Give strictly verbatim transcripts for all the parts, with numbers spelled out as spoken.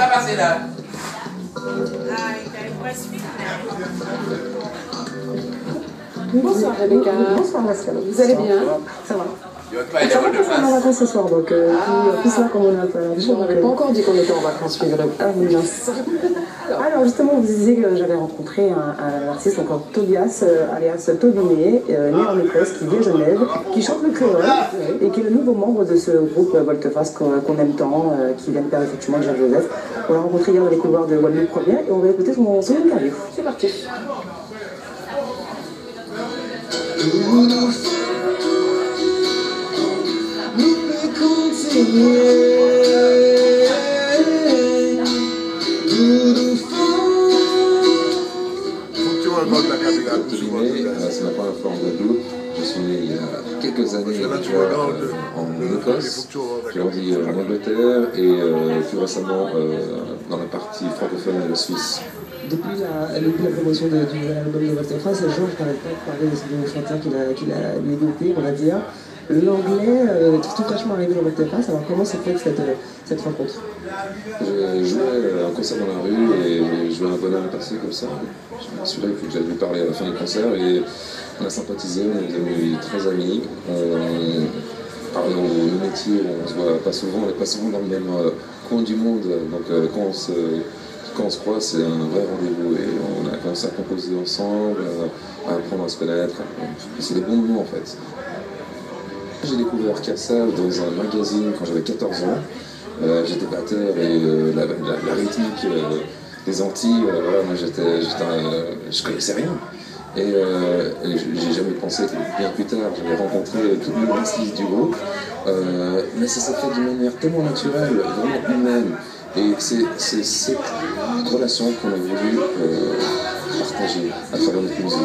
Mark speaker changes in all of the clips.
Speaker 1: va passer là.
Speaker 2: Bonsoir Rebecca.
Speaker 3: Bonsoir Pascal.
Speaker 2: Vous allez bien?
Speaker 3: Ça va.
Speaker 1: Tu vas te faire
Speaker 3: Ça va,
Speaker 1: de
Speaker 3: parce qu'on est en vacances ce soir, donc euh,
Speaker 2: Ah.
Speaker 3: puis, plus là comme on est un peu à la
Speaker 2: Je n'avais pas encore dit qu'on était en vacances, figurez-vous.
Speaker 3: Ah oui, mince. Alors justement, vous disiez que j'avais rencontré un, un artiste, encore Tobias, euh, alias Tobiné, euh, né en Écosse, qui vit à Genève, qui chante le créole et qui est le nouveau membre de ce groupe euh, Volte-Face qu'on qu'on aime tant, euh, qui vient de perdre effectivement Jacques Joseph. On l'a rencontré hier dans les couloirs de Guadeloupe Première et on va écouter son, son interview.
Speaker 2: C'est parti.
Speaker 4: C'est ma première fois en Guadeloupe. Je suis né il y a quelques années euh, en Écosse, j'ai grandi en Angleterre et euh, plus récemment euh, dans la partie francophone de la Suisse.
Speaker 3: Depuis la, depuis la promotion de, du nouvel album de Volte-Face, Georges n'arrête pas de parler de ce nouveau chanteur qu'il a, qu'il a développé, on va dire. L'anglais euh, est tout fraîchement arrivé dans Volte-Face, alors comment s'est faite cette, cette rencontre?
Speaker 4: Je jouais un concert dans la rue et je jouais un bonhomme passé comme ça. Je me suis dit que j'allais lui parler à la fin du concert et on a sympathisé, on est devenus très amis. On, par nos, nos métiers, on se voit pas souvent, on n'est pas souvent dans le même euh, coin du monde, donc euh, quand on se... Quand on se croise, c'est un vrai rendez-vous et on a commencé à composer ensemble, à apprendre à se connaître. C'est des bons moments en fait. J'ai découvert Cassa dans un magazine quand j'avais quatorze ans. Euh, j'étais batteur et euh, la, la, la rythmique euh, des Antilles, euh, voilà, moi j'étais, euh, je connaissais rien. Et, euh, et j'ai jamais pensé que bien plus tard j'allais rencontrer toute le liste du groupe. Euh, mais ça s'est fait d'une manière tellement naturelle, vraiment humaine. Et c'est cette relation qu'on a voulu euh, partager à travers notre musique.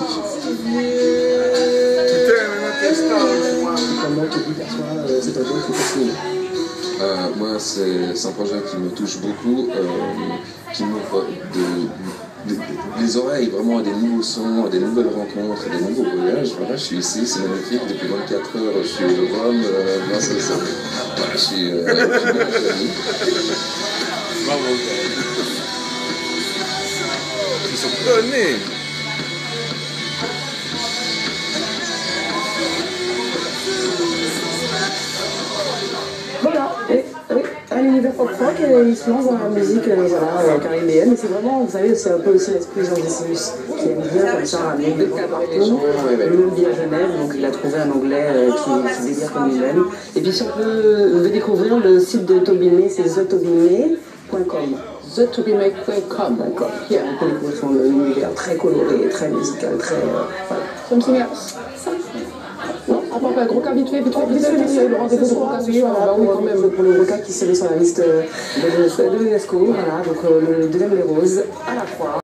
Speaker 3: Comment tu perçois euh, cet album qui est facile?
Speaker 4: Euh, moi, c'est un projet qui me touche beaucoup, euh, qui m'ouvre de, de, de, les oreilles vraiment à des nouveaux sons, à des nouvelles rencontres, à des nouveaux voyages. Voilà, je suis ici, c'est magnifique, depuis vingt-quatre heures, je suis au Rhum, euh, grâce à ça. Voilà, je suis euh,
Speaker 1: Bravo. Ils sont donnés.
Speaker 3: Voilà, oui, oui, un univers pop rock et il se lance dans la musique euh, voilà, euh, caribéenne. Mais c'est vraiment, vous savez, c'est un peu aussi l'esprit Jean Dissimus qui aime bien comme ça ramener des gens partout. Lui-même vit à Genève, donc il a trouvé un anglais euh, qui, qui délire comme lui-même. Et puis si on peut, veut découvrir le site de Tobiné, c'est the tobiné point com.
Speaker 2: the tobiné point com.
Speaker 3: D'accord. Yeah. On peut découvrir son univers très coloré, très musical, très... Euh, voilà.
Speaker 2: Something else? Non, on parle pas gros cas vite fait, vite fait, vite fait, vite fait, le rendez-vous de Roca ce soir.
Speaker 3: Voilà, oui, quand même, pour le Roca qui serait sur la liste de l'UNESCO, voilà, donc euh, le deuxième les roses à la fois.